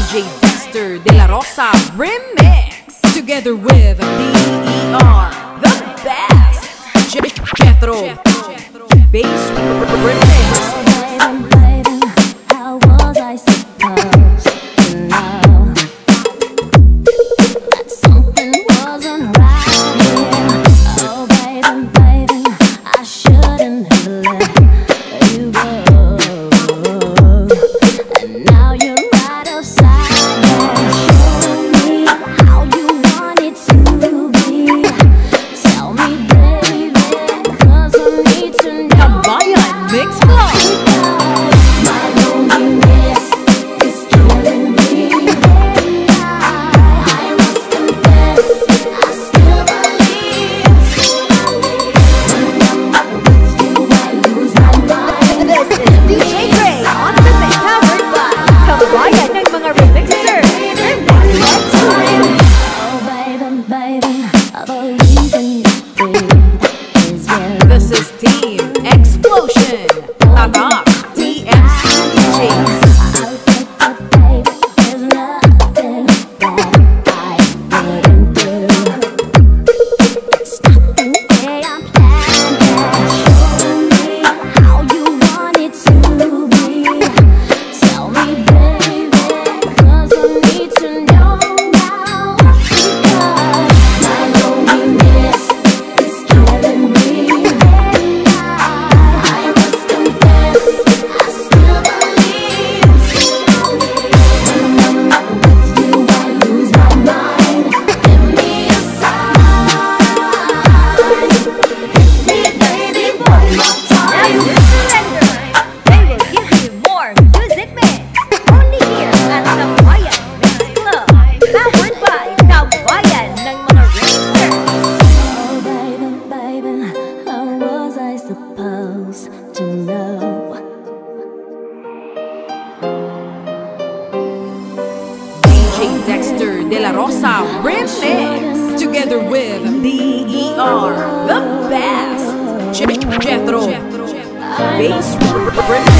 DJ Dexter De La Rosa remix together with DER, the best. Jethro Bass remix. How was I supposed to know that something wasn't right here? Oh baby, I shouldn't have let you go. And now you're right outside there, showing me how you want it to be. Tell me baby, 'cause I need to know. Tambayan Mix Club. This is Team Explosion. Tatak DMC DJs. DJ Dexter De La Rosa remix together with DER, the best. Jethro Bass remix.